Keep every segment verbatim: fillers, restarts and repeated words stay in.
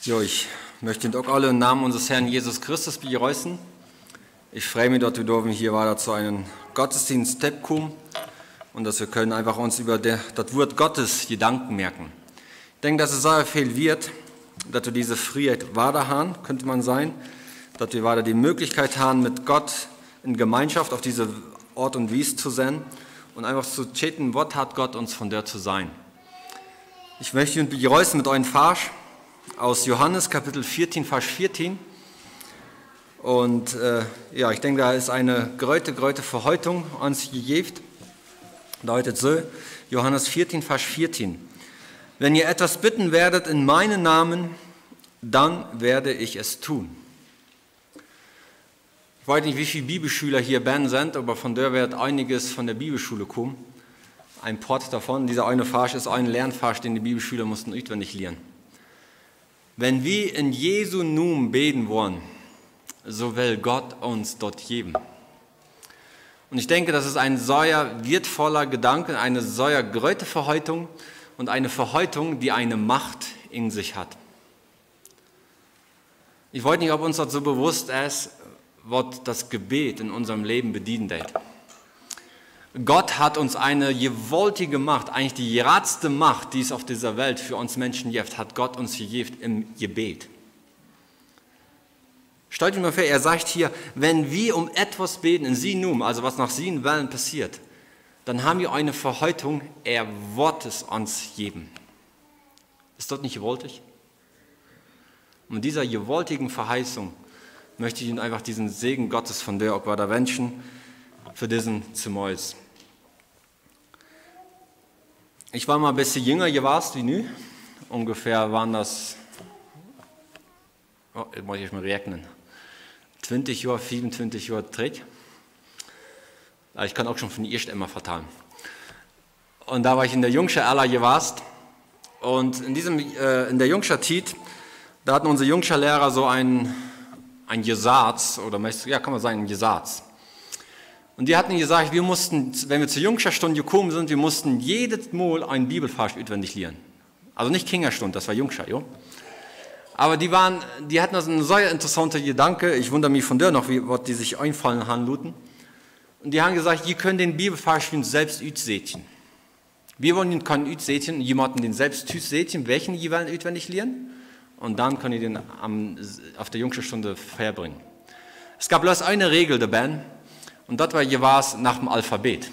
Jo, ich möchte auch alle im Namen unseres Herrn Jesus Christus begrüßen. Ich freue mich, dass wir dürfen hier weiter zu einem Gottesdienst kommen und dass wir können einfach uns über der, das Wort Gottes Gedanken merken. Ich denke, dass es sehr viel wird, dass wir diese Freiheit weiter haben, könnte man sein, dass wir weiter die Möglichkeit haben, mit Gott in Gemeinschaft auf diese Ort und Wies zu sein und einfach zu chatten, was hat Gott uns von der zu sein. Ich möchte uns begrüßen mit einem Vers aus Johannes Kapitel vierzehn, Vers vierzehn. Und äh, ja, ich denke, da ist eine große, große Verheitung uns gegeben. Lautet so, Johannes vierzehn, Vers vierzehn. Wenn ihr etwas bitten werdet in meinen Namen, dann werde ich es tun. Ich weiß nicht, wie viele Bibelschüler hier Ben sind, aber von der wird einiges von der Bibelschule kommen. Ein Port davon, dieser eine Vers ist ein Lernvers, den die Bibelschüler mussten auswendig lernen. Wenn wir in Jesu Namen beten wollen, so will Gott uns dort geben. Und ich denke, das ist ein sehr wertvoller Gedanke, eine sehr große Verheitung und eine Verheitung, die eine Macht in sich hat. Ich weiß nicht, ob uns das so bewusst ist, was das Gebet in unserem Leben bedienen wird. Gott hat uns eine gewaltige Macht, eigentlich die geradste Macht, die es auf dieser Welt für uns Menschen gibt, hat Gott uns gegeben im Gebet. Stellt euch mal vor, er sagt hier, wenn wir um etwas beten, in Sie nun, also was nach seinen Willen passiert, dann haben wir eine Verheitung, er wird es uns geben. Ist das nicht gewaltig? Und dieser gewaltigen Verheißung möchte ich Ihnen einfach diesen Segen Gottes von der auch weiter wünschen, für diesen Zumäus. Ich war mal ein bisschen jünger gewesen wie nu. Ungefähr waren das, oh, jetzt muss ich mal rechnen, zwanzig Jahre, fünfundzwanzig Jahre Tritt. Ich kann auch schon von erst immer vertalen. Und da war ich in der jüngsten Alter gewesen. Und in, diesem, äh, in der jüngsten Zeit, da hatten unsere jüngsten Lehrer so ein, ein Gesatz, oder ja, kann man sagen, ein Gesatz. Und die hatten gesagt, wir mussten, wenn wir zur Jungstunde gekommen sind, wir mussten jedes Mal einen Bibelvers auswendig lernen. Also nicht Kinderstunde, das war Jungscher, jo. Aber die waren, die hatten also einen sehr interessanten Gedanke. Ich wundere mich von der noch, wie was die sich einfallen haben luten. Und die haben gesagt, ihr könnt den Bibelvers selbst aussetzen. Wir wollen keinen aussetzen, jemanden den selbst aussetzen, welchen ihr wollen auswendig lernen. Und dann könnt ihr den am, auf der Jungstunde verbringen. Es gab bloß eine Regel dabei. Und das war jeweils nach dem Alphabet.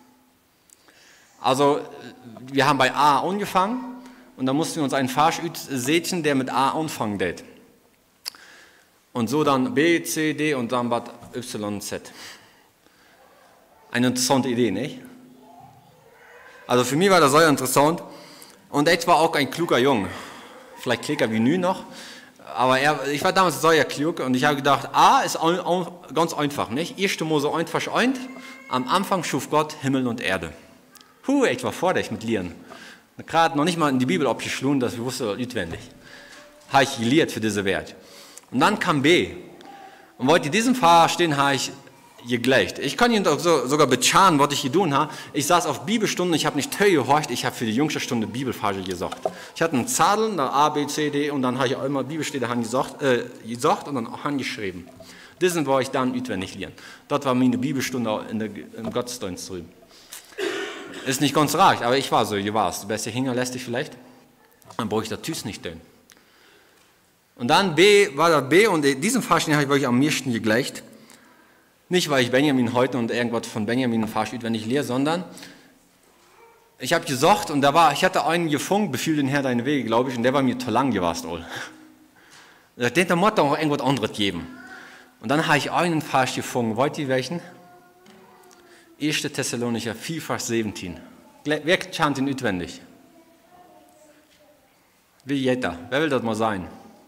Also, wir haben bei A angefangen und dann mussten wir uns einen Vers setzen, der mit A anfangen wird. Und so dann B, C, D und dann was Y, Z. Eine interessante Idee, nicht? Also für mich war das sehr interessant. Und er war auch ein kluger Junge. Vielleicht klüger wie nu noch. Aber er, ich war damals sehr klug und ich habe gedacht, A ist ein, ein, ganz einfach, nicht? erste Mose eins, Vers eins, am Anfang schuf Gott Himmel und Erde. Huh, ich war vor dich mit Lieren. Gerade noch nicht mal in die Bibel abgeschlungen, das wusste ich auswendig. Habe ich gelehrt für diese Wert. Und dann kam B. Und wollte in diesem Vers stehen, habe ich gegleicht. Ich kann Ihnen so, sogar bezahlen, was ich getan habe. Ich saß auf Bibelstunden, ich habe nicht Tö gehorcht, ich habe für die jüngste Stunde Bibelverse gesagt. Ich hatte einen Zadel, da A, B, C, D und dann habe ich auch immer Bibelstelle gesagt, äh, gesagt und dann auch angeschrieben. Diesen war ich dann auswendig lernen. Das war meine Bibelstunde in der, im Gottesdienst drüben. Ist nicht ganz reich, aber ich war so, ihr warst. Du bist ja hinterlästig vielleicht. Dann brauche ich das Tüß nicht denn. Und dann B war da B und diesen Vers habe ich wirklich am meisten gegleicht. Nicht, weil ich Benjamin heute und irgendwas von Benjamin Vers auswendig lehre, sondern ich habe gesagt und da war, ich hatte einen gefunden, befiehl den Herr deine Wege, glaube ich, und der war mir zu lang gewesen. Den der Mutter auch irgendwas anderes geben. Und dann habe ich einen Vers gefunden, wollt ihr welchen? erster Thessalonicher vier, Vers siebzehn. Wer kennt ihn auswendig? Wie jeder? Wer will das mal sein?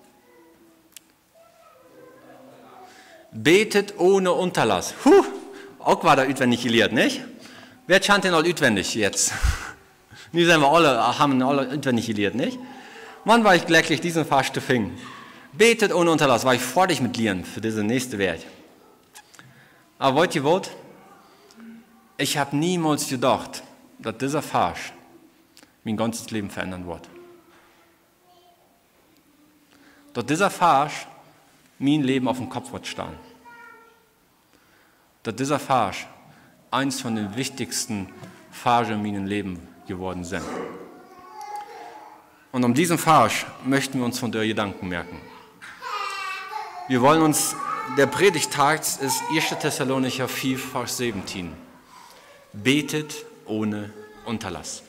Betet ohne Unterlass. Huh, auch war da auswendig gelehrt, nicht? Wer kennt den all auswendig jetzt? Wir sind wir alle, haben alle auswendig gelehrt, nicht? Wann war ich glücklich, diesen Vers zu finden? Betet ohne Unterlass, war ich fertig mit Lehren für diese nächste Welt. Aber wollt ihr wollt? Ich habe niemals gedacht, dass dieser Vers mein ganzes Leben verändern wird. dass dieser Vers mein Leben auf den Kopf wird stehen. Dass dieser Vers eins von den wichtigsten Versen in meinem Leben geworden sind. Und um diesen Vers möchten wir uns von der Gedanken merken. Wir wollen uns, der Predigttext ist erster Thessalonicher vier, Vers siebzehn. Betet ohne Unterlass.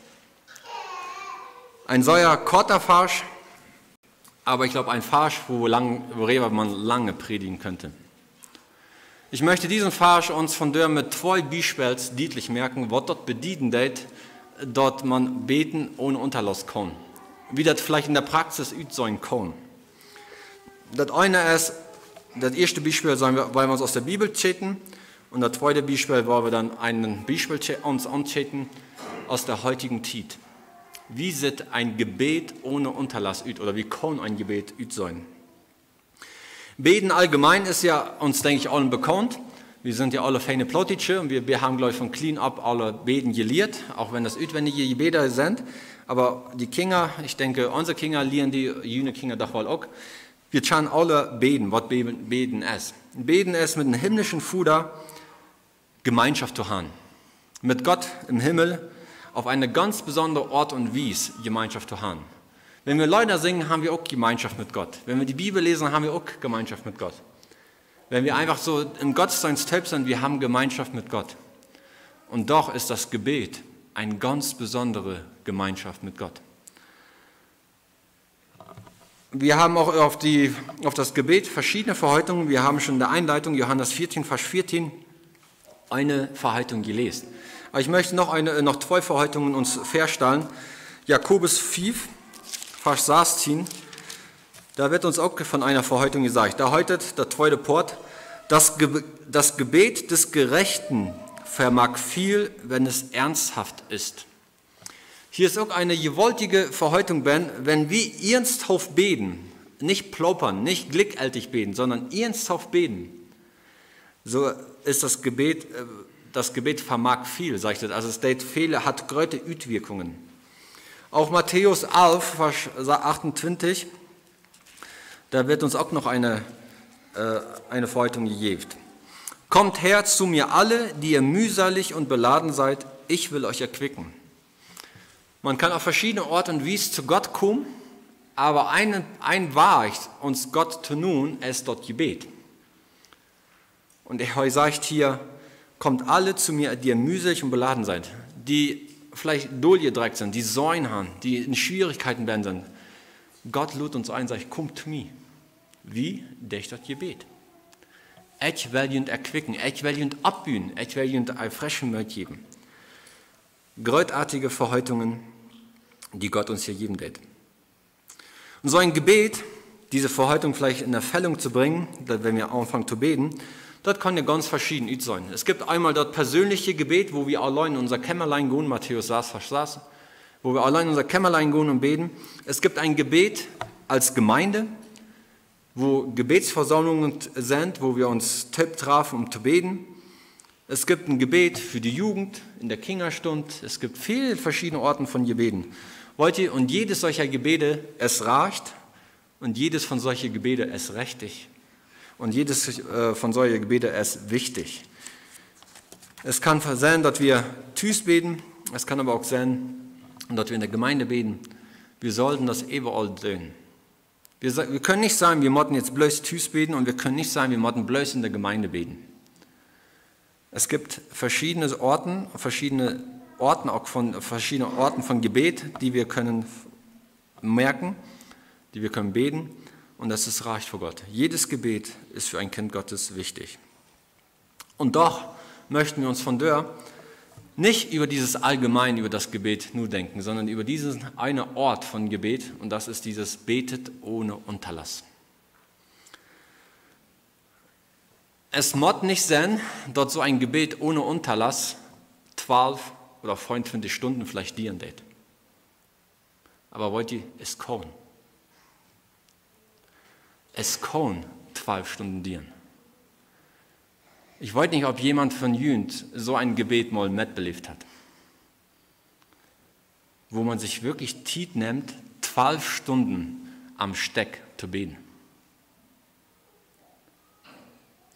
Ein solcher kurzer Vers, aber ich glaube ein Vers, wo lang, worüber man lange predigen könnte. Ich möchte diesen Vers uns von der mit zwei Beispielen deutlich merken, was dort bedeutet, dort man beten ohne Unterlass kann. Wie das vielleicht in der Praxis sein kann. Das eine ist, das erste Beispiel wollen wir, wollen wir uns aus der Bibel chatten und das zweite Beispiel wollen wir dann einen Beispiel uns anchatten aus der heutigen Zeit. Wie sieht ein Gebet ohne Unterlass aus oder wie kann ein Gebet aus sein? Beten allgemein ist ja uns, denke ich, allen bekannt. Wir sind ja alle feine Plottische und wir, wir haben, glaube ich, von Clean Up alle Beten gelehrt, auch wenn das auswendige Gebete sind. Aber die Kinder, ich denke, unsere Kinder lernen die, jene Kinder doch wohl auch. Wir schauen alle beten, was beten ist. Beten ist mit einem himmlischen Fuder Gemeinschaft zu haben. Mit Gott im Himmel auf eine ganz besondere Art und Weise Gemeinschaft zu haben. Wenn wir Lieder singen, haben wir auch Gemeinschaft mit Gott. Wenn wir die Bibel lesen, haben wir auch Gemeinschaft mit Gott. Wenn wir einfach so im Gottesdienst selbst sind, wir haben Gemeinschaft mit Gott. Und doch ist das Gebet eine ganz besondere Gemeinschaft mit Gott. Wir haben auch auf, die, auf das Gebet verschiedene Verheißungen. Wir haben schon in der Einleitung, Johannes vierzehn, Vers vierzehn, eine Verheißung gelesen. Aber ich möchte noch, eine, noch zwei Verheißungen uns feststellen. Jakobus fünf, Vers sechzehn, da wird uns auch von einer Verheißung gesagt. Da heutet der zweite Port, das, Ge das Gebet des Gerechten vermag viel, wenn es ernsthaft ist. Hier ist auch eine gewaltige Verheißung, wenn wir ernsthaft beten, nicht plappern, nicht glickaltig beten, sondern ernsthaft beten, so ist das Gebet, das Gebet vermag viel, sagt es. Also es steht, viele hat große Auswirkungen. Auch Matthäus elf, Vers achtundzwanzig, da wird uns auch noch eine, äh, eine Verheißung gegeben. Kommt her zu mir alle, die ihr mühselig und beladen seid, ich will euch erquicken. Man kann auf verschiedene Orte und Weise zu Gott kommen, aber ein, ein Weg, uns Gott zu nun, ist dort Gebet. Und er sagt hier, kommt alle zu mir, die ihr mühselig und beladen seid, die vielleicht durchgedreckt sind, die Säuen haben, die in Schwierigkeiten werden sind. Gott lud uns ein, sagt, kommt zu mir. Wie? Durch das Gebet. Ich will ihn erquicken, ich will ihn abbühen, ich will ihn ein frischen Mut geben. Großartige Verheißungen, die Gott uns hier geben wird. Und so ein Gebet, diese Verheißung vielleicht in Erfüllung zu bringen, wenn wir anfangen zu beten, das kann ja ganz verschieden sein. Es gibt einmal das persönliche Gebet, wo wir allein in unser Kämmerlein gehen, Matthäus sechs, Vers sechs, wo wir allein in unser Kämmerlein gehen und beten. Es gibt ein Gebet als Gemeinde, wo Gebetsversammlungen sind, wo wir uns Tipp trafen, um zu beten. Es gibt ein Gebet für die Jugend in der Kinderstunde. Es gibt viele verschiedene Orten von Gebeten. Wollt ihr, und jedes solcher Gebete, es reicht, und jedes von solchen Gebeten ist richtig. Und jedes äh, von solchen Gebeten ist wichtig. Es kann sein, dass wir Tüß beten, es kann aber auch sein, dass wir in der Gemeinde beten. Wir sollten das überall tun. Wir, wir können nicht sagen, wir motten jetzt bloß Tüß beten und wir können nicht sagen, wir motten bloß in der Gemeinde beten. Es gibt verschiedene Orten, verschiedene Orten, auch von verschiedenen Orten von Gebet, die wir können merken, die wir können beten, und das ist reich vor Gott. Jedes Gebet ist für ein Kind Gottes wichtig. Und doch möchten wir uns von der nicht über dieses allgemein, über das Gebet nur denken, sondern über diesen einen Ort von Gebet, und das ist dieses Betet ohne Unterlass. Es muss nicht sein, dass so ein Gebet ohne Unterlass zwölf oder fünfundzwanzig Stunden vielleicht dienen wird. Aber wollt ihr, es kann. Es kann zwölf Stunden dienen. Ich weiß nicht, ob jemand von Jünd so ein Gebet mal mitbelebt hat, wo man sich wirklich Zeit nimmt, zwölf Stunden am Steck zu beten.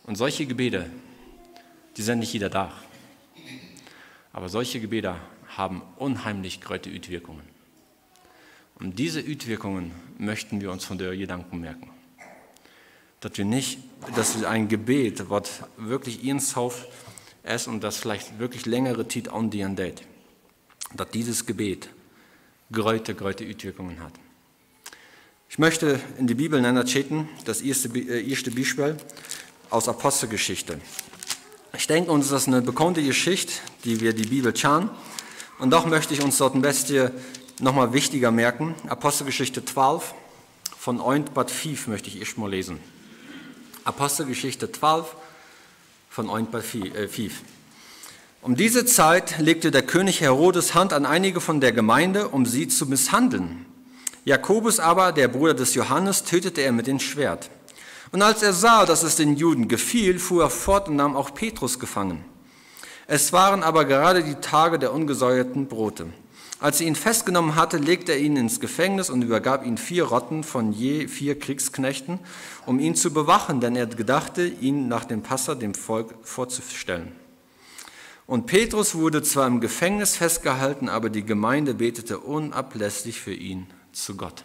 Und solche Gebete, die sind nicht jeder da. Aber solche Gebete haben unheimlich große Auswirkungen. Und diese Auswirkungen möchten wir uns von der Gedanken merken. Dass wir nicht, dass wir ein Gebet, was wirklich ernsthaft ist und das vielleicht wirklich längere Zeit andauern wird, dass dieses Gebet große, große Auswirkungen hat. Ich möchte in die Bibel nennen, das erste, äh, erste Beispiel aus Apostelgeschichte. Ich denke uns, das ist eine bekannte Geschichte, die wir die Bibel kennen. Und doch möchte ich uns dort ein bisschen nochmal wichtiger merken. Apostelgeschichte zwölf, von eins bis fünf möchte ich erst mal lesen. Apostelgeschichte zwölf, von eins bis fünf. Um diese Zeit legte der König Herodes Hand an einige von der Gemeinde, um sie zu misshandeln. Jakobus aber, der Bruder des Johannes, tötete er mit dem Schwert. Und als er sah, dass es den Juden gefiel, fuhr er fort und nahm auch Petrus gefangen. Es waren aber gerade die Tage der ungesäuerten Brote. Als sie ihn festgenommen hatte, legte er ihn ins Gefängnis und übergab ihn vier Rotten von je vier Kriegsknechten, um ihn zu bewachen, denn er gedachte, ihn nach dem Passa dem Volk vorzustellen. Und Petrus wurde zwar im Gefängnis festgehalten, aber die Gemeinde betete unablässig für ihn zu Gott.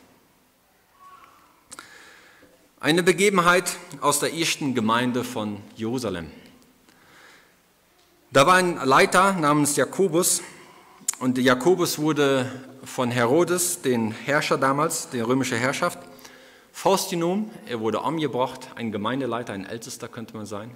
Eine Begebenheit aus der ersten Gemeinde von Jerusalem. Da war ein Leiter namens Jakobus, und Jakobus wurde von Herodes, den Herrscher damals, die römische Herrschaft, festgenommen. Er wurde umgebracht, ein Gemeindeleiter, ein Ältester könnte man sein.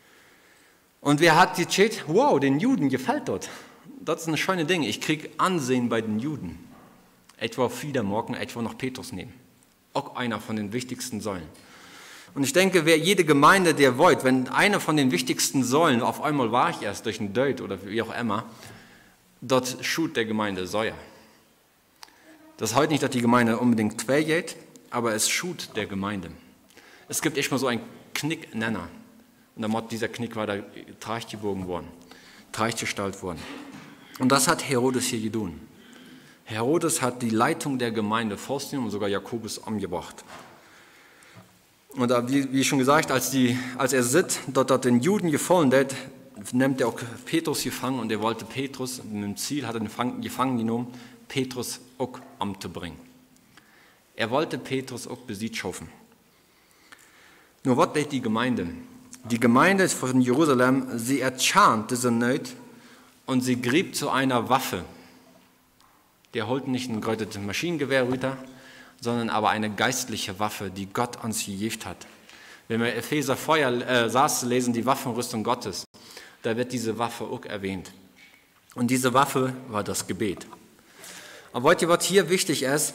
Und wer hat gesagt, wow, den Juden gefällt dort. Das ist ein schönes Ding, ich kriege Ansehen bei den Juden. Etwa viele morgen, etwa noch Petrus nehmen. Auch einer von den wichtigsten Säulen. Und ich denke, wer jede Gemeinde, der wollt, wenn eine von den wichtigsten Säulen auf einmal war ich erst durch einen Deut oder wie auch immer, dort schut der Gemeinde Säuer. Das ist heute nicht, dass die Gemeinde unbedingt quer geht, aber es schut der Gemeinde. Es gibt echt mal so einen Knicknenner. Und der Mott, dieser Knick war da traggebogen worden, traggestaltet worden. Und das hat Herodes hier getan. Herodes hat die Leitung der Gemeinde festgenommen und sogar Jakobus umgebracht. Und wie, wie schon gesagt, als, die, als er sieht, dort, dort den Juden gefallen hat, nimmt er auch Petrus gefangen und er wollte Petrus, mit dem Ziel hat er den gefangen genommen, Petrus auch umzubringen. Er wollte Petrus auch Besitz schaffen. Nur was tut die Gemeinde? Die Gemeinde von Jerusalem, sie erkannt diese Not und sie grieb zu einer Waffe. Der holt nicht ein geräutertes Maschinengewehr runter, sondern aber eine geistliche Waffe, die Gott uns gegeben hat. Wenn wir Epheser Feuer äh, saß, lesen die Waffenrüstung Gottes, da wird diese Waffe auch erwähnt. Und diese Waffe war das Gebet. Aber heute, was hier wichtig ist,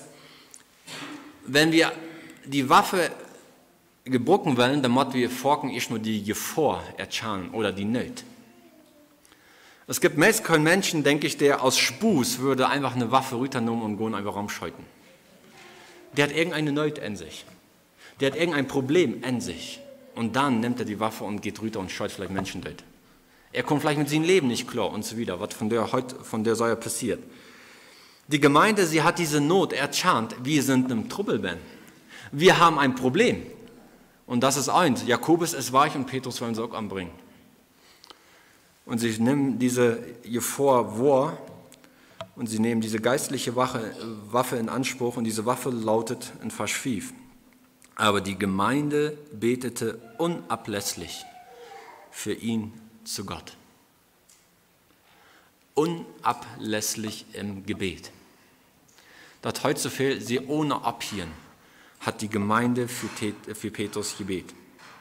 wenn wir die Waffe gebrucken wollen, dann müssen wir forken erst nur die Gefahr erkennen oder die Not. Es gibt meist keinen Menschen, denke ich, der aus Spus würde einfach eine Waffe runternehmen und gehen einfach rumscheuten. Der hat irgendeine Not in sich. Der hat irgendein Problem in sich. Und dann nimmt er die Waffe und geht runter und scheut vielleicht Menschen dort. Er kommt vielleicht mit seinem Leben nicht klar und so wieder, was von der heute von der Säule passiert. Die Gemeinde, sie hat diese Not erkannt, wir sind im Trouble, Ben. Wir haben ein Problem. Und das ist eins, Jakobus ist weich und Petrus wollen sie auch anbringen. Und sie nehmen diese Gefahr wahr und sie nehmen diese geistliche Waffe in Anspruch und diese Waffe lautet in Vers fünf. Aber die Gemeinde betete unablässig für ihn zu Gott. Unablässig im Gebet. Das heute so viel, sie ohne Abhieren, hat die Gemeinde für, für Petrus gebet.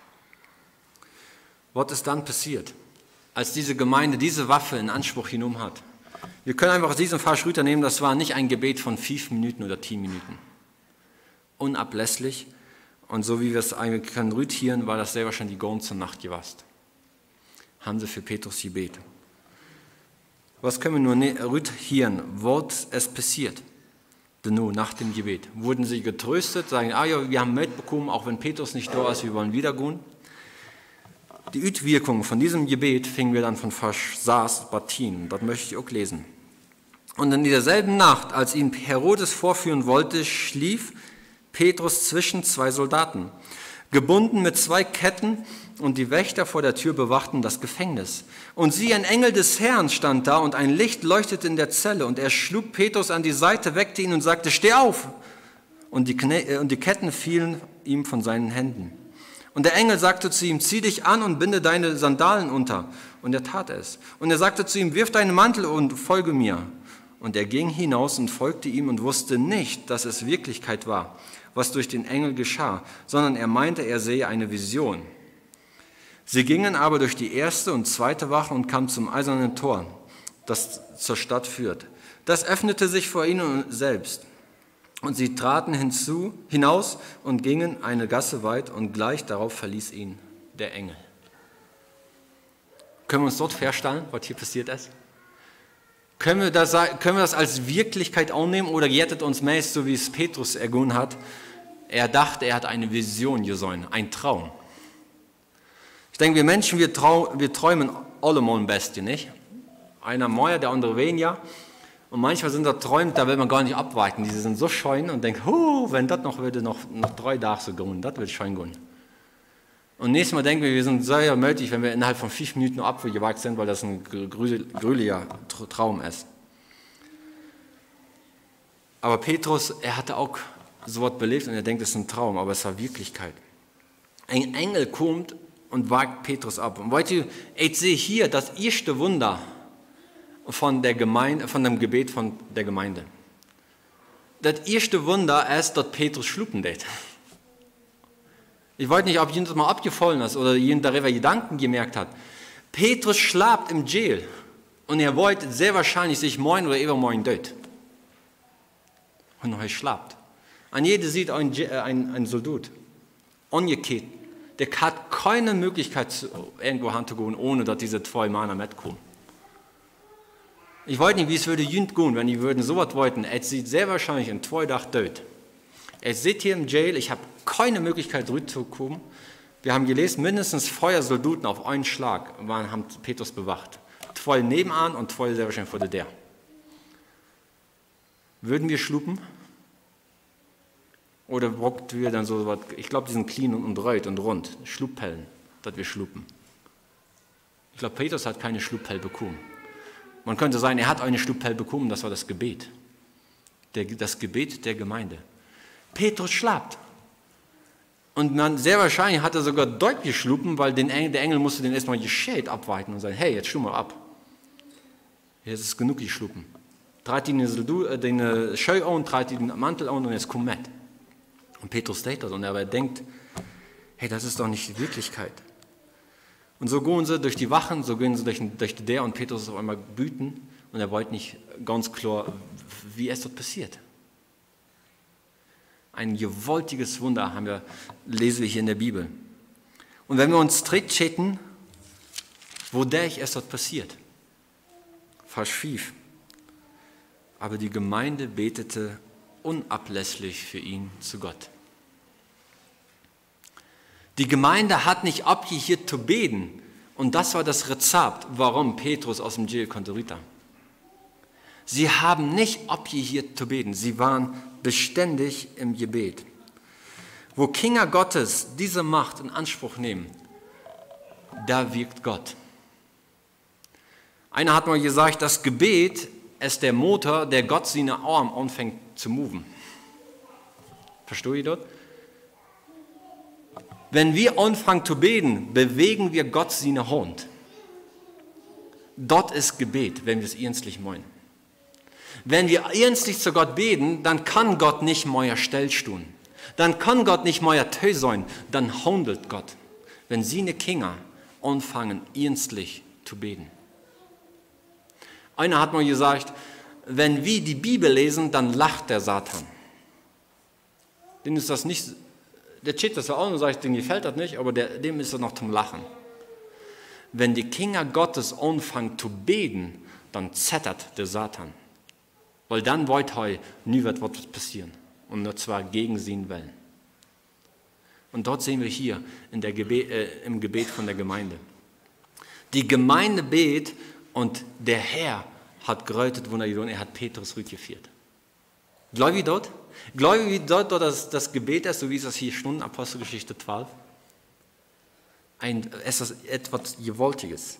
Was ist dann passiert, als diese Gemeinde diese Waffe in Anspruch genommen hat? Wir können einfach aus diesem Vers nehmen, das war nicht ein Gebet von fünf Minuten oder zehn Minuten. Unablässig. Und so wie wir es eigentlich können rütieren, war das selber schon die ganze Nacht gewasst. Haben sie für Petrus gebet. Was können wir nur rütieren? Was ist passiert? Denn nur nach dem Gebet. Wurden sie getröstet, sagen, ah ja, wir haben mitbekommen, auch wenn Petrus nicht da ist, wir wollen wieder gehen. Die Auswirkung von diesem Gebet fingen wir dann von Vers Batin. Das möchte ich auch lesen. Und in derselben Nacht, als ihn Herodes vorführen wollte, schlief Petrus zwischen zwei Soldaten, gebunden mit zwei Ketten und die Wächter vor der Tür bewachten das Gefängnis. Und sieh, ein Engel des Herrn stand da und ein Licht leuchtete in der Zelle. Und er schlug Petrus an die Seite, weckte ihn und sagte, steh auf! Und die, Kne- und die Ketten fielen ihm von seinen Händen. Und der Engel sagte zu ihm, zieh dich an und binde deine Sandalen unter. Und er tat es. Und er sagte zu ihm, wirf deinen Mantel und folge mir. Und er ging hinaus und folgte ihm und wusste nicht, dass es Wirklichkeit war, was durch den Engel geschah, sondern er meinte, er sehe eine Vision. Sie gingen aber durch die erste und zweite Wache und kamen zum eisernen Tor, das zur Stadt führt. Das öffnete sich vor ihnen selbst. Und sie traten hinzu, hinaus und gingen eine Gasse weit und gleich darauf verließ ihn der Engel. Können wir uns dort vorstellen, was hier passiert ist? Können wir das, können wir das als Wirklichkeit annehmen oder jettet uns meist, so wie es Petrus ergungen hat? Er dachte, er hat eine Vision gesehen, ein Traum. Ich denke, wir Menschen, wir, trau, wir träumen alle mal ein bisschen, nicht? Einer mehr, der andere weniger. Und manchmal sind da Träume, da will man gar nicht abwarten. Die sind so schön und denkt, huh, wenn das noch würde, noch, noch drei Tage so gehen, das wird schön gehen. Und nächstes Mal denken wir, wir sind sehr möglich, wenn wir innerhalb von fünf Minuten noch abgewagt sind, weil das ein grüliger Traum ist. Aber Petrus, er hatte auch so was belebt und er denkt, es ist ein Traum, aber es war Wirklichkeit. Ein Engel kommt und wagt Petrus ab. Und wollt ihr, ich sehe hier das erste Wunder von, der Gemeinde, von dem Gebet von der Gemeinde. Das erste Wunder ist, dass Petrus schlupen lässt. Ich weiß nicht, ob jemand mal abgefallen ist oder jemand darüber Gedanken gemerkt hat. Petrus schlaft im Jail und er wollte sehr wahrscheinlich sich morgen oder übermorgen dort. Und er schlaft. An jeder sieht ein, ein, ein Soldat, angekettet. Der hat keine Möglichkeit, irgendwo hinzugehen, ohne dass diese zwei Männer mitkommen. Ich weiß nicht, wie es würde jünd gehen, wenn die würden so was wollten. Er sieht sehr wahrscheinlich in zwei Tagen tot. Er sitzt hier im Jail, ich habe keine Möglichkeit, zurückzukommen. Wir haben gelesen, mindestens Feuersoldaten auf einen Schlag waren, haben Petrus bewacht. Zwei nebenan und zwei sehr wahrscheinlich vor der. Würden wir schlupen? Oder brauchten wir dann so was, ich glaube, die sind clean und rot und rund, Schluppellen, dass wir schluppen. Ich glaube, Petrus hat keine Schluppell bekommen. Man könnte sagen, er hat eine Schluppell bekommen, das war das Gebet. Der, das Gebet der Gemeinde. Petrus schlaft. Und man, sehr wahrscheinlich hat er sogar deutlich geschluppen, weil den Engel, der Engel musste den erstmal gescheit abweiten und sagen, hey, jetzt schlumm mal ab. Jetzt ist genug geschluppen. Trat ihn den Scheu an, trat ihn den Mantel an und jetzt komm mit. Und Petrus steht das und er denkt, hey, das ist doch nicht die Wirklichkeit. Und so gehen sie durch die Wachen, so gehen sie durch, durch die der und Petrus ist auf einmal wütend und er wollte nicht ganz klar, wie ist das passiert. Ein gewaltiges Wunder haben wir, lesen wir hier in der Bibel. Und wenn wir uns strikt checken, wodurch ist das passiert? Fast schief. Aber die Gemeinde betete unablässlich für ihn zu Gott. Die Gemeinde hat nicht abgehört zu beten. Und das war das Rezept, warum Petrus aus dem Jail konnte runter. Sie haben nicht abgehört zu beten. Sie waren beständig im Gebet. Wo Kinder Gottes diese Macht in Anspruch nehmen, da wirkt Gott. Einer hat mal gesagt, das Gebet ist der Motor, der Gott seine Arme anfängt zu moven. Versteht ihr das? Wenn wir anfangen zu beten, bewegen wir Gott seine Hand. Dort ist Gebet, wenn wir es ernstlich meinen. Wenn wir ernstlich zu Gott beten, dann kann Gott nicht mehr stillstehen. Dann kann Gott nicht mehr tö sein. Dann handelt Gott. Wenn seine Kinder anfangen, ernstlich zu beten. Einer hat mal gesagt, wenn wir die Bibel lesen, dann lacht der Satan. Dem ist das nicht, der checkt das auch und sagt, dem gefällt das nicht, aber der, dem ist das noch zum Lachen. Wenn die Kinder Gottes anfangen zu beten, dann zettert der Satan. Weil dann wollt er nie wird was passieren. Und zwar gegen seinen Willen. Und dort sehen wir hier in der Gebet, äh, im Gebet von der Gemeinde. Die Gemeinde betet und der Herr hat geräutet, wunderbar, er hat Petrus rückgeführt. Glaubt ihr dort? Glaubt ihr dort, dass das Gebet ist, so wie es das hier steht, Apostelgeschichte zwölf? ein, es ist etwas Gewaltiges.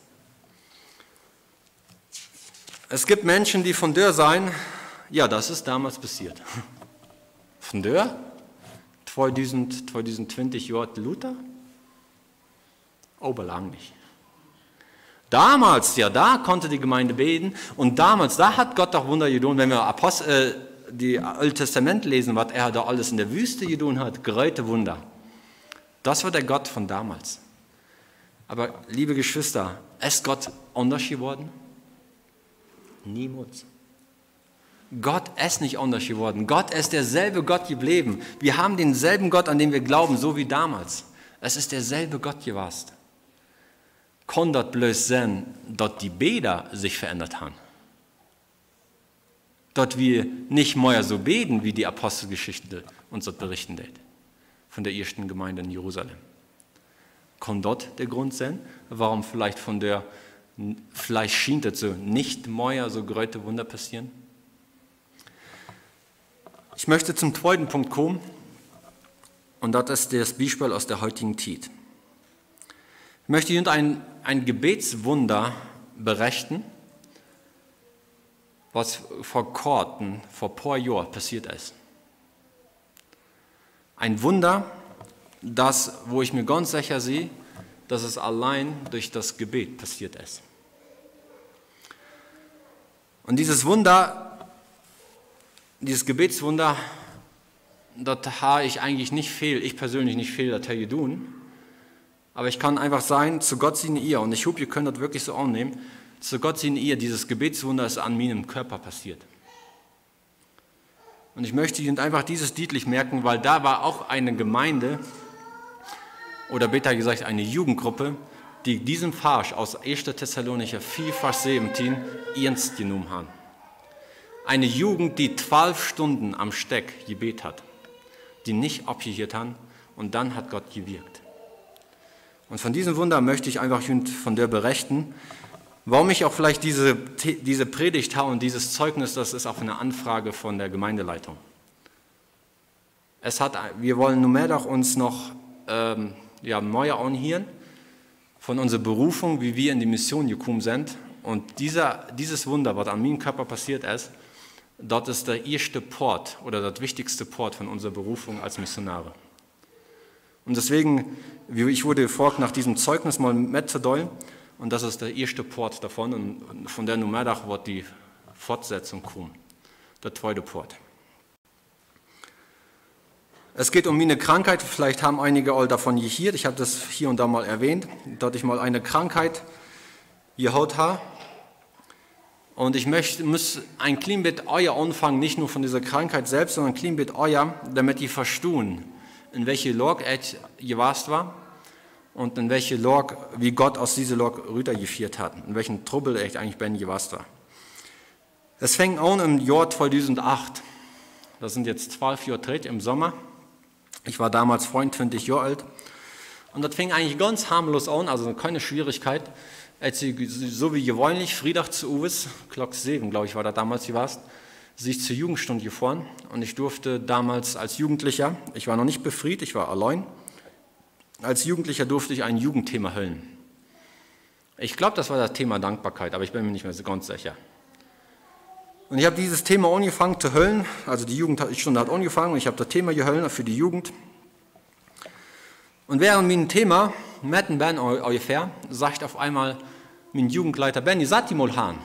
Es gibt Menschen, die von der sein, ja, das ist damals passiert. Von der? zweitausend, zweitausendzwanzig Jahre Luther? Oberlang nicht. Damals, ja, da konnte die Gemeinde beten und damals, da hat Gott auch Wunder getan, wenn wir Apostel, äh, die Alte Testament lesen, was er da alles in der Wüste getan hat, greite Wunder. Das war der Gott von damals. Aber, liebe Geschwister, ist Gott anders geworden? Niemals. Gott ist nicht anders geworden. Gott ist derselbe Gott geblieben. Wir haben denselben Gott, an den wir glauben, so wie damals. Es ist derselbe Gott gewesen. Kann das bloß sein, dass die Bäder sich verändert haben? Dass wir nicht mehr so beten, wie die Apostelgeschichte uns das berichten lässt, von der ersten Gemeinde in Jerusalem. Kann das der Grund sein, warum vielleicht von der, vielleicht schien das so, nicht mehr so große Wunder passieren? Ich möchte zum zweiten Punkt kommen, und das ist das Beispiel aus der heutigen Zeit. Ich möchte Ihnen ein, ein Gebetswunder berichten, was vor Korten, vor ein paar Jahren passiert ist. Ein Wunder, das, wo ich mir ganz sicher sehe, dass es allein durch das Gebet passiert ist. Und dieses Wunder, dieses Gebetswunder, das habe ich eigentlich nicht viel, ich persönlich nicht viel dazu tun. Aber ich kann einfach sagen, zu Gott sind ihr, und ich hoffe, ihr könnt das wirklich so annehmen, zu Gott sind ihr, dieses Gebetswunder ist an meinem Körper passiert. Und ich möchte Ihnen einfach dieses deutlich merken, weil da war auch eine Gemeinde, oder besser gesagt eine Jugendgruppe, die diesen Vers aus erster Thessalonicher vier, Vers siebzehn ernst genommen haben. Eine Jugend, die zwölf Stunden am Steck gebetet hat, die nicht abgehört haben, und dann hat Gott gewirkt. Und von diesem Wunder möchte ich einfach von der berichten, warum ich auch vielleicht diese, diese Predigt habe und dieses Zeugnis, das ist auch eine Anfrage von der Gemeindeleitung. Es hat, wir wollen nunmehr auch uns noch ähm, ja, neu anhören von unserer Berufung, wie wir in die Mission gekommen sind. Und dieser, dieses Wunder, was an meinem Körper passiert ist, das ist der erste Port oder das wichtigste Port von unserer Berufung als Missionare. Und deswegen, ich wurde gefragt, nach diesem Zeugnis mal mitzuteilen, und das ist der erste Port davon, und von der Nummer wird die Fortsetzung kommen, der zweite Port. Es geht um meine Krankheit, vielleicht haben einige all davon gehört, ich habe das hier und da mal erwähnt, dass ich mal eine Krankheit gehabt habe. Und ich möchte, muss ein klein bisschen euer anfangen, nicht nur von dieser Krankheit selbst, sondern ein klein bisschen euer, damit ihr verstehen, in welche Lage ich gewast war und in welche Lage, wie Gott aus dieser Lage rübergeführt hat, in welchen Trouble ich eigentlich bin gewast war. Es fängt an im Jahr zweitausendacht. Das sind jetzt zwölf Jahre dreht im Sommer. Ich war damals fünfundzwanzig Jahre alt. Und das fing eigentlich ganz harmlos an, also keine Schwierigkeit. Als ich, so wie gewöhnlich, Freitag zu Uwes, Glock sieben, glaube ich, war das damals gewesen, sich zur Jugendstunde gefahren. Und ich durfte damals als Jugendlicher, ich war noch nicht befreit, ich war allein, als Jugendlicher durfte ich ein Jugendthema hüllen. Ich glaube, das war das Thema Dankbarkeit, aber ich bin mir nicht mehr so ganz sicher. Und ich habe dieses Thema angefangen zu hüllen, also die Jugendstunde hat angefangen und ich habe das Thema gehüllen für die Jugend. Und während mein Thema, Metten Ben ungefähr, sagt auf einmal mein Jugendleiter, Benny, sag die mal Hahn.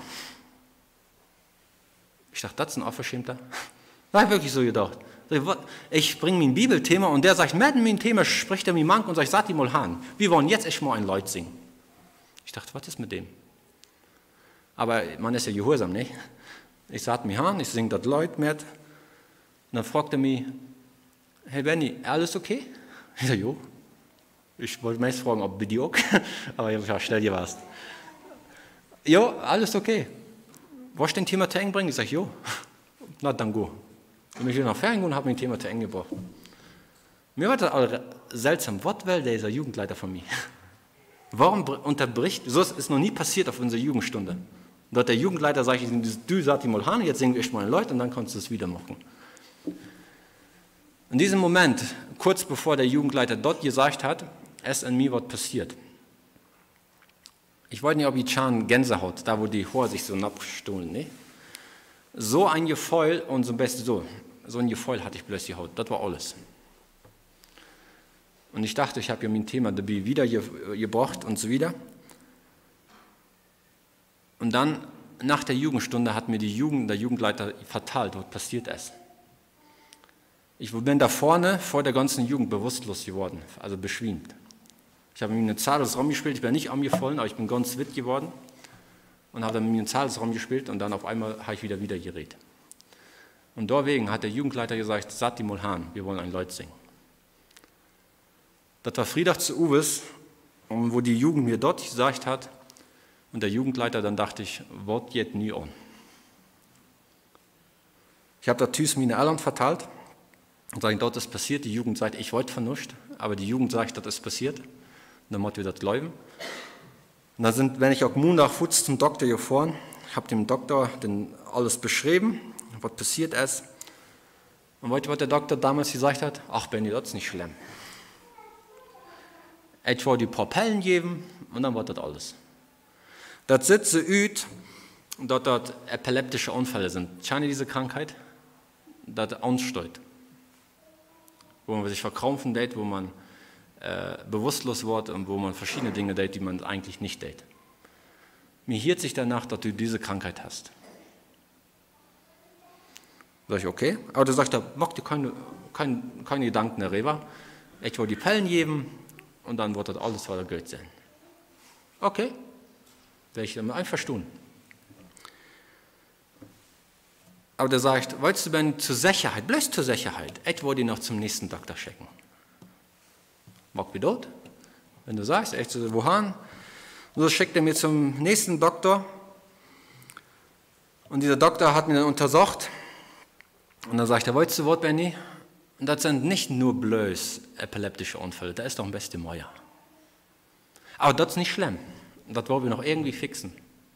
Ich dachte, das ist ein Unverschämter. Da habe ich wirklich so gedacht. Ich bringe mein Bibelthema und der sagt, Metten, mein Thema, spricht er mir Mank und sagt, sag die mal Hahn. Wir wollen jetzt echt mal ein Lied singen. Ich dachte, was ist mit dem? Aber man ist ja gehorsam, nicht? Ich sagte mir Hahn, ich singe das Lied mit. Und dann fragte er mich, hey Benny, alles okay? Ich sage, jo. Ich wollte meist fragen, ob bei dir auch, aber ich habe schnell gewasst. Jo, alles okay. Was ist dein Thema zu eng bringen? Ich sage, jo. Na, dann go. Ich bin nach Ferien und habe mein Thema zu eng gebracht. Mir war das auch seltsam. Was will dieser Jugendleiter von mir? Warum unterbricht, so ist noch nie passiert auf unserer Jugendstunde. Dort der Jugendleiter sagt, du sagst die mal Hahn, jetzt singen ich mal Leute und dann kannst du es wieder machen. In diesem Moment, kurz bevor der Jugendleiter dort gesagt hat, ist in mir was passiert. Ich weiß nicht, ob ich schon Gänsehaut, da wo die Haare sich so abstohlen, ne? So ein Gefühl und so best so, so ein Gefühl hatte ich plötzlich Haut, das war alles. Und ich dachte, ich habe ja mein Thema dabei wieder gebracht und so wieder. Und dann, nach der Jugendstunde, hat mir die Jugend, der Jugendleiter verteilt, was passiert ist. Ich bin da vorne vor der ganzen Jugend bewusstlos geworden, also beschwingt. Ich habe mir einen Zahlungsraum gespielt, ich bin nicht angefallen, aber ich bin ganz wit geworden und habe dann mir einen Zahlungsraum gespielt und dann auf einmal habe ich wieder wieder geredet. Und deswegen hat der Jugendleiter gesagt, sagt die Mulhan, wir wollen ein Lied singen. Das war Freitag zu Uwes, wo die Jugend mir dort gesagt hat, und der Jugendleiter, dann dachte ich, Wort geht nie an. Ich habe da Tüß meine Eltern verteilt und sage, dort ist passiert, die Jugend sagt, ich wollte vernuscht, aber die Jugend sagt, das ist passiert. Und dann muss wir das glauben. Und dann sind, wenn ich auch Montag futz zum Doktor gefahren, habe dem Doktor den alles beschrieben, was passiert ist. Und weißt du, was der Doktor damals gesagt hat? Ach Benni, das ist nicht schlimm. Ich wollte die paar Pellen geben und dann war das alles. Das sitze üt, dass das epileptische Unfälle sind. Scheint diese Krankheit, das ansteht. Wo man sich verkrampfen lässt, wo man äh, bewusstlos wird und wo man verschiedene Dinge tät, die man eigentlich nicht tät. Mir hielt sich danach, dass du diese Krankheit hast. Sag ich, okay. Aber du sagst, da mach dir keine, keine, keine Gedanken darüber. Ich will die Pellen geben und dann wird das alles weiter gut sein. Okay. Wäre ich damit einverstanden. Aber der sagt, wolltest du denn zur Sicherheit, bloß zur Sicherheit, ich wollte ihn noch zum nächsten Doktor schicken. Mag wie dort? Wenn du sagst, echt so, wohin? Und so schickt er mir zum nächsten Doktor. Und dieser Doktor hat mir dann untersucht. Und dann sagt er, wolltest du Wort, Benni? Und das sind nicht nur bloß epileptische Unfälle, da ist doch ein beste Meier. Aber das ist nicht schlimm. Das wollen wir noch irgendwie fixen.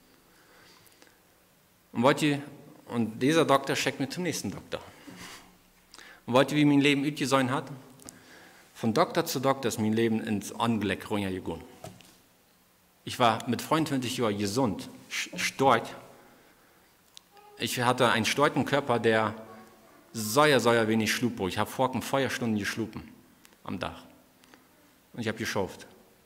Und, wollte, und dieser Doktor schickt mir zum nächsten Doktor. Und wollte, wie mein Leben übgesehen hat, von Doktor zu Doktor ist mein Leben ins Angleck runtergegangen. Ich war mit fünfundzwanzig Jahren gesund, stark. Ich hatte einen starken Körper, der sehr, sehr wenig schlug. Ich habe vor Feierstunden geschlupen am Tag. Und ich habe geschafft.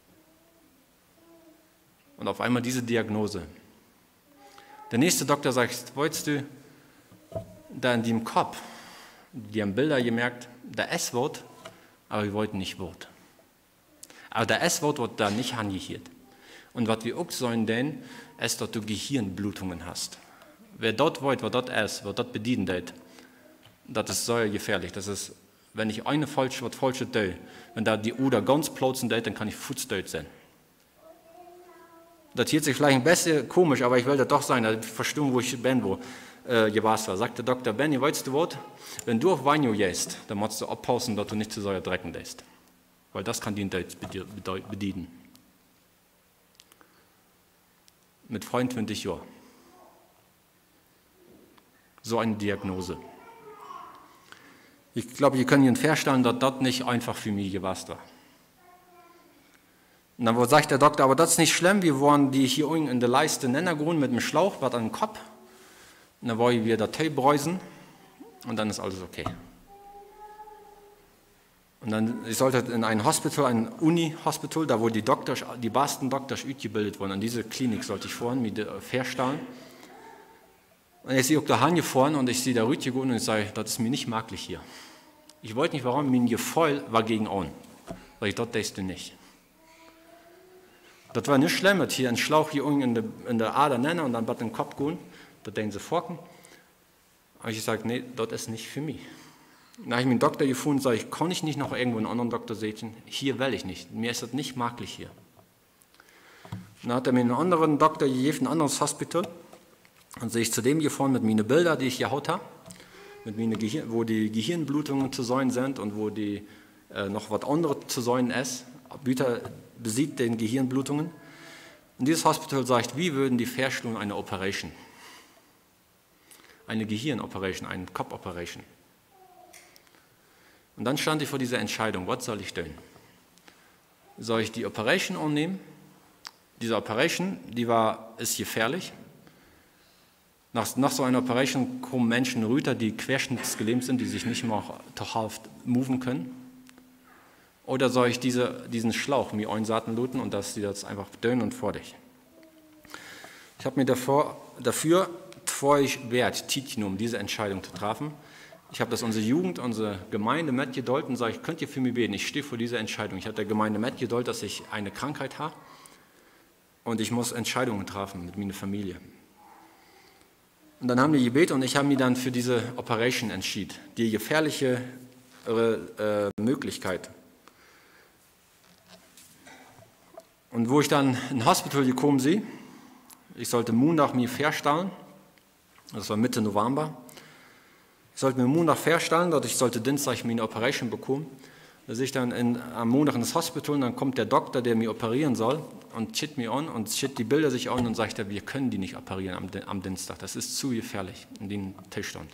Und auf einmal diese Diagnose. Der nächste Doktor sagt, wolltest du da in dem Kopf, die haben Bilder gemerkt, der S-Wort, aber wir wollten nicht Wort. Aber der S-Wort wird da nicht angehört. Und was wir auch sollen denn, ist, dass du Gehirnblutungen hast. Wer dort wollt, was dort ist, was dort bedienen wird, das ist sehr gefährlich. Das ist, wenn ich eine falsche, was falsche tue, wenn da die Uder ganz plötzlich tut, dann kann ich futztöt sein. Das hört sich vielleicht ein bisschen komisch, aber ich will das doch sagen, dass ich verstehe, wo ich bin, wo äh, gewasst war. Sagt der Doktor, Benni, weißt du was? Wenn du auf Wein gehst, dann musst du abpassen, dass du nicht zu sehr drecken lässt. Weil das kann die bedienen. Mit fünfundzwanzig Jahren. So eine Diagnose. Ich glaube, ihr könnt Ihnen feststellen, dass das nicht einfach für mich gewasst war. Und dann sagt der Doktor, aber das ist nicht schlimm, wir wollen die hier unten in der Leiste nennen mit dem Schlauch, was an den Kopf. Und dann wollen wir das Tee bräusen und dann ist alles okay. Und dann, ich sollte in ein Hospital, ein Uni-Hospital, da wo die Doktor, die besten Doktor ausgebildet wurden, an diese Klinik sollte ich fahren, mit feststellen. Und ich sehe auch da hingefahren und ich sehe da rüber und ich sage, das ist mir nicht möglich hier. Ich wollte nicht, warum, mein Gefühl war gegen an. Sag ich, das denkst du nicht. Das war nicht schlimm, hier einen Schlauch hier unten in der, in der Ader nennen und dann bei den Kopf gehen, da denken sie forken. Aber ich sage, nee, das ist nicht für mich. Dann habe ich meinen Doktor gefunden und sage, ich kann ich nicht noch irgendwo einen anderen Doktor sehen, hier will ich nicht, mir ist das nicht möglich hier. Dann hat er mir einen anderen Doktor gegeben, ein anderes Hospital, und sehe ich zu dem gefahren mit meinen Bildern, die ich gehaut habe, mit meine Gehirn, wo die Gehirnblutungen zu sein sind und wo die, äh, noch was anderes zu sein ist. Büter besiegt den Gehirnblutungen. Und dieses Hospital sagt, wie würden die Vorstellungen einer Operation, eine Gehirnoperation, eine Kopfoperation. Und dann stand ich vor dieser Entscheidung, was soll ich tun? Soll ich die Operation annehmen diese Operation, die war, ist gefährlich. Nach, nach so einer Operation kommen Menschen rüber, die querschnittsgelähmt sind, die sich nicht mehr total moven können. Oder soll ich diese, diesen Schlauch mir einsaten luten und dass sie das einfach dünn und vor dich. Ich habe mir davor, dafür zwei Wert Titinum, diese Entscheidung zu treffen. Ich habe das unsere Jugend, unsere Gemeinde mitgedolten und sage, ich könnt ihr für mich beten, ich stehe vor dieser Entscheidung. Ich habe der Gemeinde mitgedolten, dass ich eine Krankheit habe und ich muss Entscheidungen treffen mit meiner Familie. Und dann haben die gebetet und ich habe mich dann für diese Operation entschieden, die gefährliche äh, Möglichkeit. Und wo ich dann ins Hospital gekommen bin, ich sollte Montag mir feststellen, das war Mitte November, ich sollte mir Montag feststellen, dass ich sollte Dienstag meine Operation bekommen. Da sehe ich dann in, am Montag ins Hospital und dann kommt der Doktor, der mir operieren soll und schickt mir an und schickt die Bilder sich an und sagt, wir können die nicht operieren am, am Dienstag, das ist zu gefährlich in den Tischstand.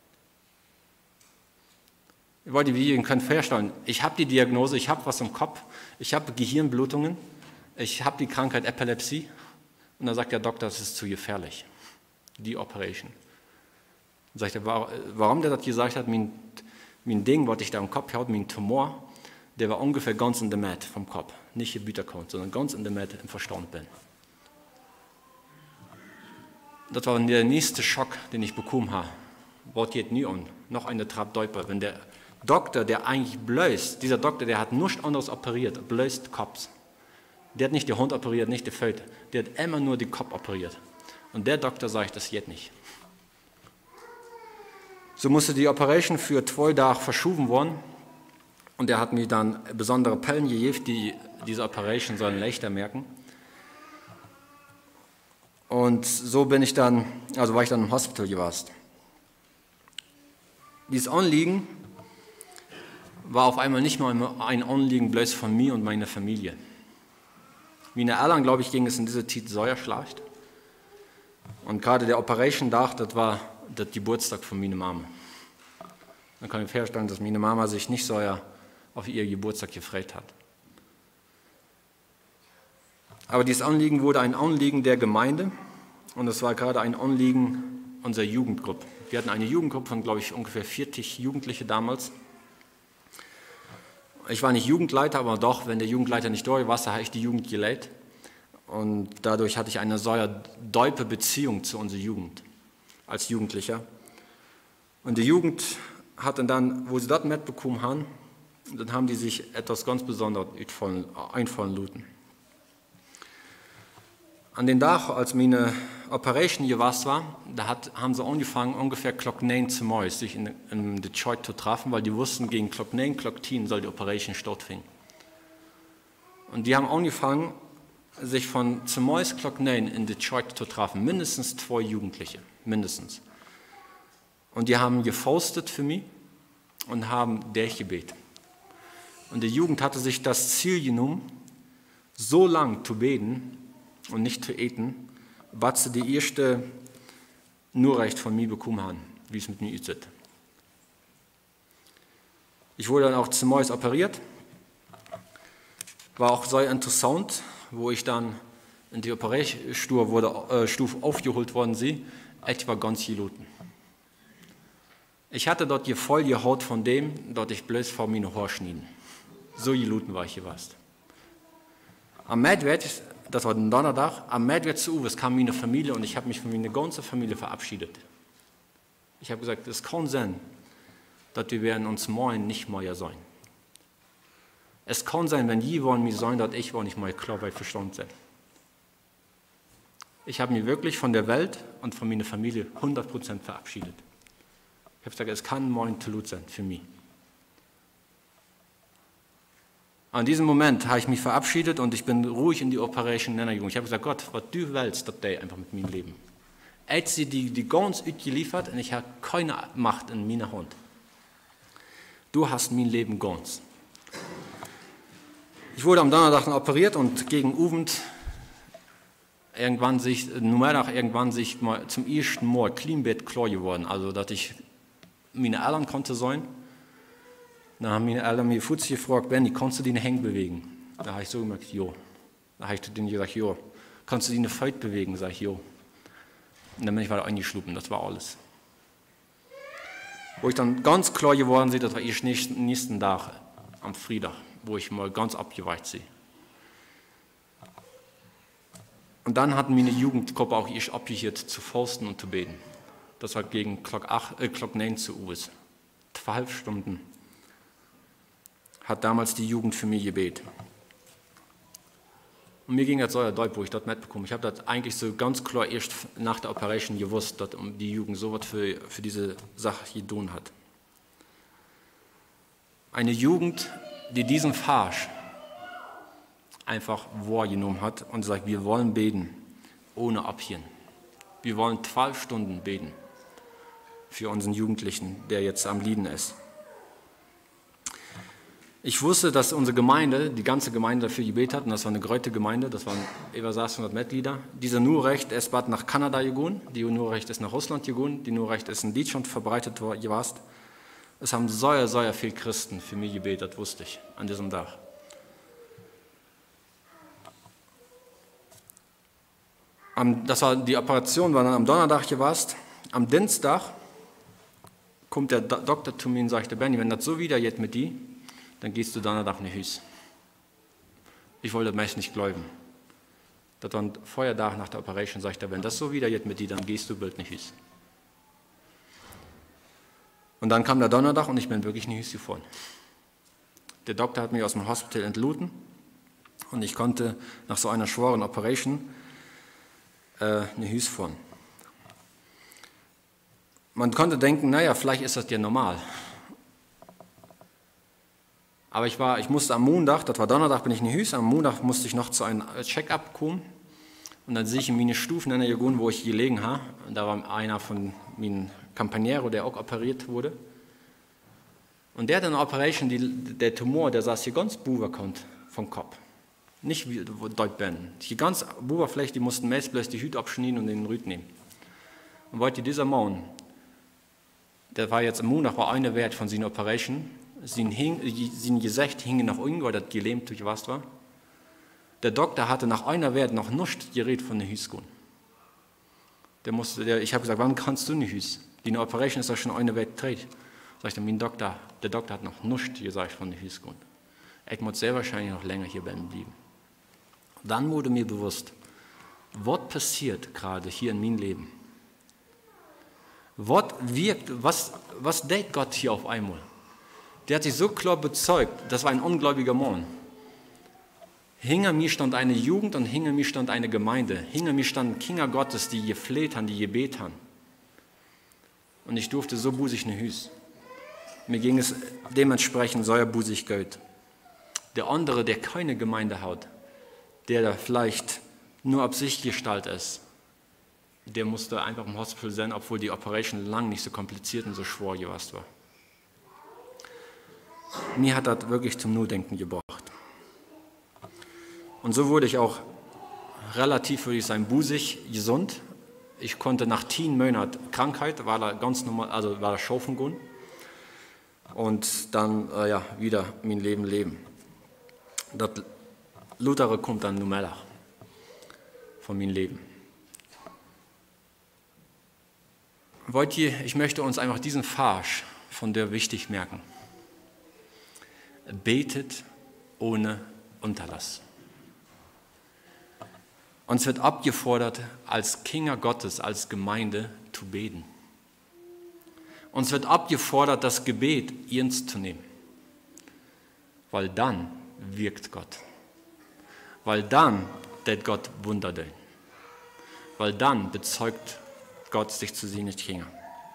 Ich wollte, wie ihr könnt feststellen, ich habe die Diagnose, ich habe was im Kopf, ich habe Gehirnblutungen, ich habe die Krankheit Epilepsie und dann sagt der Doktor, das ist zu gefährlich, die Operation. Dann sagt er, warum der das gesagt hat, mein, mein Ding, was ich da im Kopf hatte, mein Tumor, der war ungefähr ganz in der Mitte vom Kopf, nicht hier Büterkont, sondern ganz in der Mitte im Verstand bin. Das war der nächste Schock, den ich bekommen habe. Was geht nie an? Noch eine Trabdeuper. Wenn der Doktor, der eigentlich blößt, dieser Doktor, der hat nichts anderes operiert, blößt Kopf. Der hat nicht die Hand operiert, nicht die Füße, der hat immer nur den Kopf operiert. Und der Doktor sagt, das geht nicht. So musste die Operation für zwei Tage verschoben worden. Und er hat mir dann besondere Pillen gegeben, die diese Operation sollen leichter merken. Und so bin ich dann, also war ich dann im Hospital gewesen. Dieses Anliegen war auf einmal nicht mehr ein Anliegen bloß von mir und meiner Familie. Meine Eltern, glaube ich, ging es in dieser Zeit sehr schlecht. Und gerade der Operation-Tag, das war der Geburtstag von meiner Mama. Dann kann ich feststellen, dass meine Mama sich nicht so auf ihren Geburtstag gefreut hat. Aber dieses Anliegen wurde ein Anliegen der Gemeinde und es war gerade ein Anliegen unserer Jugendgruppe. Wir hatten eine Jugendgruppe von, glaube ich, ungefähr vierzig Jugendliche damals. Ich war nicht Jugendleiter, aber doch, wenn der Jugendleiter nicht da war, habe ich die Jugend geleitet. Und dadurch hatte ich eine sehr tiefe Beziehung zu unserer Jugend als Jugendlicher. Und die Jugend hat dann, wo sie das mitbekommen haben, dann haben die sich etwas ganz Besonderes einfallen lassen. An den Tag, als meine Operation gewesen war, da hat, haben sie angefangen, ungefähr Glock neun zu Mäus sich in, in Detroit zu treffen, weil die wussten, gegen Glock neun, Glock zehn soll die Operation stattfinden. Und die haben angefangen, sich von zu Mäus Glock neun in Detroit zu treffen, mindestens zwei Jugendliche, mindestens. Und die haben gefaustet für mich und haben durchgebetet. Und die Jugend hatte sich das Ziel genommen, so lang zu beten und nicht zu eten, was sie die erste Nachricht von mir bekommen haben, wie es mit mir ist. Ich wurde dann auch zu Mäus operiert, war auch sehr interessant, wo ich dann in die Operationsstufe wurde, äh, Stufe aufgeholt worden sie, etwa ganz geluten. Ich hatte dort die voll gehaut von dem, dort ich bloß vor mir noch schneiden. So geluten war ich gewesen. Am Mittwoch, das war ein Donnerstag, am Mittwoch zu Uwe kam meine Familie und ich habe mich von meiner ganzen Familie verabschiedet. Ich habe gesagt, es kann sein, dass wir werden uns morgen nicht mehr sein. Es kann sein, wenn die wollen mich sein, dass ich wollen nicht mehr klar bei Verstand sein. Ich habe mich wirklich von der Welt und von meiner Familie hundert Prozent verabschiedet. Ich habe gesagt, es kann morgen zu laut sein für mich. An diesem Moment habe ich mich verabschiedet und ich bin ruhig in die Operation gegangen. Ich habe gesagt, Gott, was du willst, das day einfach mit meinem Leben. Er hat sie die, die ganz geliefert und ich habe keine Macht in meiner Hand. Du hast mein Leben ganz. Ich wurde am Donnerstag operiert und gegen Abend irgendwann sich, Nummertag irgendwann sich mal zum ersten Mal Cleanbett klar geworden, also dass ich meine Eltern konnte sein. Dann haben meine Eltern mir Futzi gefragt, Benni, kannst du dich hängen bewegen? Da habe ich so gemerkt, jo. Da habe ich zu denen gesagt, jo, kannst du die eine Feit bewegen? Sag ich, jo. Und dann bin ich weiter eingeschlupen, das war alles. Wo ich dann ganz klar geworden bin, das war ich nächsten, nächsten Tag am Freitag, wo ich mal ganz abgeweicht sehe. Und dann hatten meine Jugendgruppe auch ich abgehört zu fasten und zu beten. Das war gegen Glock äh, neun zu Uhr. Zwölf Stunden hat damals die Jugend für mich gebetet. Und mir ging das so ja deutlich, wo ich das mitbekomme. Ich habe das eigentlich so ganz klar erst nach der Operation gewusst, dass die Jugend so was für, für diese Sache getan hat. Eine Jugend, die diesen Farsch einfach wahrgenommen hat und sagt, wir wollen beten, ohne abhören. Wir wollen zwölf Stunden beten für unseren Jugendlichen, der jetzt am Lieden ist. Ich wusste, dass unsere Gemeinde, die ganze Gemeinde dafür gebetet hat, und das war eine große Gemeinde, das waren über sechshundert Mitglieder. Dieser Nurrecht ist bald nach Kanada gegangen, die Nurrecht ist nach Russland gegangen, die Nurrecht ist in Deutschland verbreitet worden. Es haben sehr, sehr viele Christen für mich gebetet, das wusste ich an diesem Tag. Das war, die Operation war dann am Donnerstag gewesen. Am Dienstag kommt der Doktor zu mir und sagte, Benny, wenn das so wieder geht mit dir, dann gehst du Donnerstag nicht Hüs. Ich wollte das meist nicht glauben. Das war ein Feiertag nach der Operation, sagte er, wenn das so wieder geht mit dir, dann gehst du bald nicht Hüs. Und dann kam der Donnerstag und ich bin wirklich nicht Hüs gefahren. Der Doktor hat mich aus dem Hospital entluden und ich konnte nach so einer schweren Operation eine Hüs fahren. Man konnte denken, naja, vielleicht ist das ja normal. Aber ich, war, ich musste am Montag, das war Donnerstag, bin ich in Hüs, am Montag musste ich noch zu einem Check-up kommen. Und dann sehe ich in meine Stufen in der Jagun, wo ich gelegen habe. Und da war einer von meinen Campagnero, der auch operiert wurde. Und der hat eine Operation, die, der Tumor, der saß hier ganz buberkant vom Kopf. Nicht wie dort bin. Die ganz Oberfläche, die mussten meist bloß die Hüte abschneiden und den Rüt nehmen. Und wollte dieser Mann, der war jetzt am Montag, war eine Wert von seiner Operation, sein, hing, sein Gesicht hing nach unten, weil das gelähmt durch was war. Der Doktor hatte nach einer Wert noch nichts geredet von der Hüs. Der musste, der, ich habe gesagt, wann kannst du nicht Hüs? Die Operation ist doch schon eine Wert gedreht. Sagt er, mein Doktor, der Doktor hat noch nichts gesagt von der Hüs. Ich muss sehr wahrscheinlich noch länger hier bleiben. Dann wurde mir bewusst, was passiert gerade hier in meinem Leben? Was wirkt, was, was denkt Gott hier auf einmal? Der hat sich so klar bezeugt, das war ein ungläubiger Mann. Hinter mir stand eine Jugend und hinter mir stand eine Gemeinde. Hinter mir standen Kinder Gottes, die gefleht haben, die gebet haben. Und ich durfte so busig eine Hüs. Mir ging es dementsprechend so busig Geld. Der andere, der keine Gemeinde hat, der da vielleicht nur ab sich gestaltet ist, der musste einfach im Hospital sein, obwohl die Operation lang nicht so kompliziert und so schwer gewesen war. Mir hat das wirklich zum Notdenken gebracht. Und so wurde ich auch relativ, würde ich sagen, busig, gesund. Ich konnte nach zehn Monaten Krankheit, war da ganz normal, also war da schaufen gehen. Und dann äh, ja, wieder mein Leben leben. Das Luther kommt dann nur mehr von meinem Leben. Wollt ihr, ich möchte uns einfach diesen Farsch von der wichtig merken. Betet ohne Unterlass. Uns wird abgefordert, als Kinder Gottes, als Gemeinde zu beten. Uns wird abgefordert, das Gebet ernst zu nehmen. Weil dann wirkt Gott. Weil dann tät Gott Wunder tun. Weil dann bezeugt Gott sich zu seinen Kindern.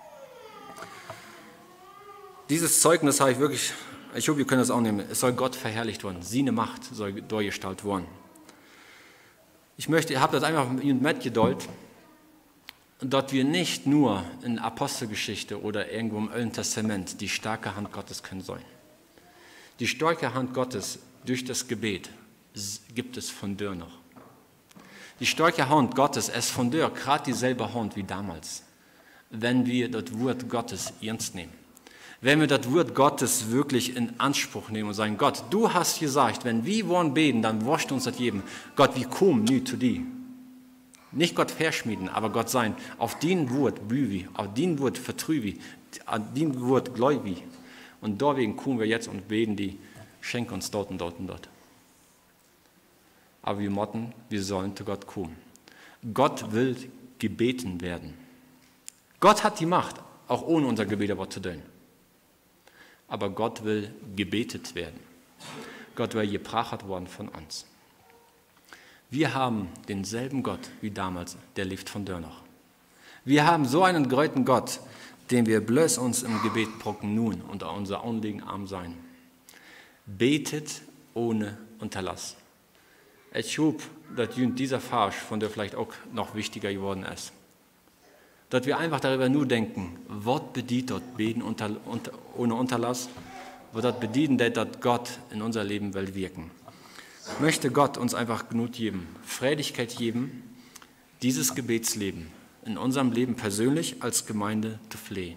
Dieses Zeugnis habe ich wirklich, ich hoffe, ihr könnt das auch nehmen. Es soll Gott verherrlicht werden. Seine Macht soll durchgestaltet werden. Ich möchte, ihr habt das einfach mitgedollt, dass wir nicht nur in Apostelgeschichte oder irgendwo im Alten Testament die starke Hand Gottes können sollen. Die starke Hand Gottes durch das Gebet gibt es von dir noch. Die starke Hand Gottes ist von dir gerade dieselbe Hand wie damals, wenn wir das Wort Gottes ernst nehmen. Wenn wir das Wort Gottes wirklich in Anspruch nehmen und sagen, Gott, du hast gesagt, wenn wir wollen beten, dann wascht uns das jedem. Gott, wir kommen nie zu dir. Nicht Gott verschmieden, aber Gott sein. Auf den Wort blühe, auf den Wort vertrübe, auf den Wort gläubig. Und deswegen kommen wir jetzt und beten die, schenk uns dort und dort und dort. Aber wir motten, wir sollen zu Gott kommen. Gott will gebeten werden. Gott hat die Macht, auch ohne unser Gebet aber zu tun. Aber Gott will gebetet werden. Gott will geprachert worden von uns. Wir haben denselben Gott wie damals, der lebt von dir noch. Wir haben so einen greuten Gott, den wir bloß uns im Gebet brocken nun und unser Anliegen arm sein. Betet ohne Unterlass. Ich hoffe, dass dieser Vers von der vielleicht auch noch wichtiger geworden ist. Dass wir einfach darüber nur denken, was bedeutet dort beten unter, unter, ohne Unterlass, was das bedeutet, dass Gott in unser Leben will wirken. Möchte Gott uns einfach Gnut geben, Freudigkeit geben, dieses Gebetsleben in unserem Leben persönlich als Gemeinde zu pflegen.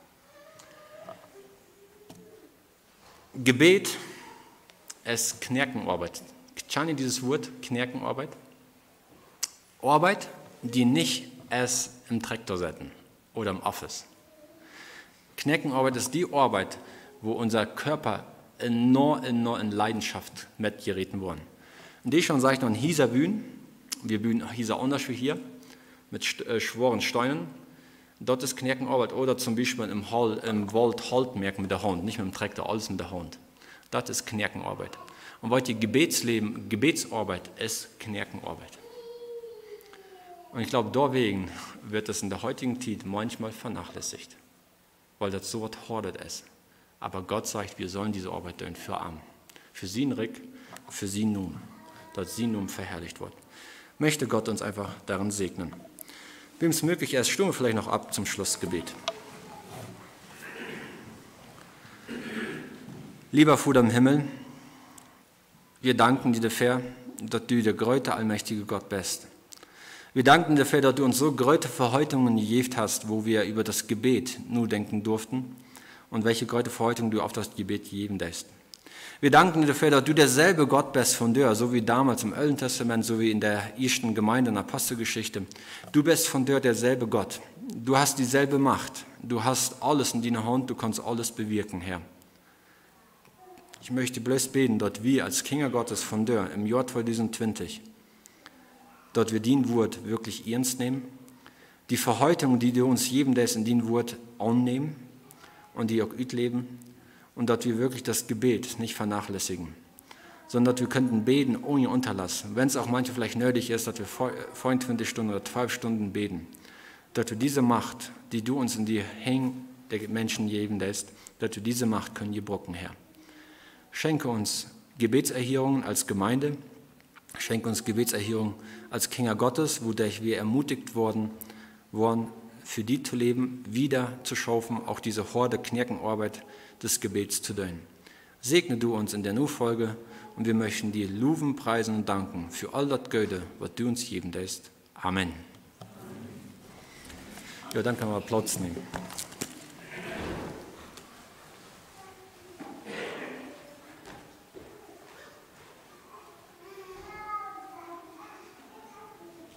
Gebet ist Knirkenarbeit. Kennt ihr dieses Wort, Knirkenarbeit? Arbeit, die nicht erst im Traktor setzen oder im Office. Knirkenarbeit ist die Arbeit, wo unser Körper enorm, enorm in Leidenschaft mitgerieten worden. Und die schon sage ich noch in dieser Bühne, wir bühnen dieser anders wie hier, mit äh, schworen Steinen. Dort ist Knirkenarbeit oder zum Beispiel im, Hall, im Wald Halt merken mit der Hand, nicht mit dem Traktor, alles mit der Hand. Das ist Knirkenarbeit. Und weil die Gebetsleben, Gebetsarbeit ist Knirkenarbeit. Und ich glaube, deswegen wird das in der heutigen Zeit manchmal vernachlässigt, weil das so was hordet ist. Aber Gott sagt, wir sollen diese Arbeit tun für Arm, für sie Rick, für sie nun, dass sie nun verherrlicht wird. Möchte Gott uns einfach darin segnen. Wem es möglich ist, stimmen wir vielleicht noch ab zum Schlussgebet. Lieber Vater im Himmel, wir danken dir dafür, dass du der große, allmächtige Gott bist. Wir danken dafür, dass du uns so große Verheißungen gegeben hast, wo wir über das Gebet nur denken durften und welche große Verheißung du auf das Gebet gegeben hast. Wir danken dir dafür, dass du derselbe Gott bist von dir, so wie damals im Alten Testament, so wie in der ersten Gemeinde in der Apostelgeschichte. Du bist von dir derselbe Gott. Du hast dieselbe Macht. Du hast alles in deiner Hand, du kannst alles bewirken, Herr. Ich möchte bloß beten, dass wir als Kinder Gottes von dir im Jahr zweitausendzwanzig, dass wir dein Wort wirklich ernst nehmen, die Verheißung, die du uns geben lässt, in dein Wort annehmen und die auch leben und dass wir wirklich das Gebet nicht vernachlässigen, sondern dass wir könnten beten ohne Unterlass, wenn es auch manche vielleicht nötig ist, dass wir fünfundzwanzig Stunden oder zwölf Stunden beten, dass wir diese Macht, die du uns in die Hände der Menschen geben lässt, dass wir diese Macht können gebrochen, Herr. Schenke uns Gebetserhörungen als Gemeinde, schenke uns Gebetserhörungen als Kinder Gottes, wodurch wir ermutigt worden, worden, für die zu leben, wieder zu schaffen, auch diese Horde Knirkenarbeit des Gebets zu tun. Segne du uns in der Nachfolge und wir möchten dir loben, preisen und danken für all das Gute, was du uns geben lässt. Amen. Ja, dann können wir Platz nehmen.